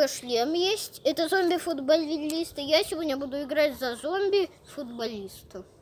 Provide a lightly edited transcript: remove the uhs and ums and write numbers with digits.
шлем есть. Это зомби-футболист. И я сегодня буду играть за зомби-футболиста.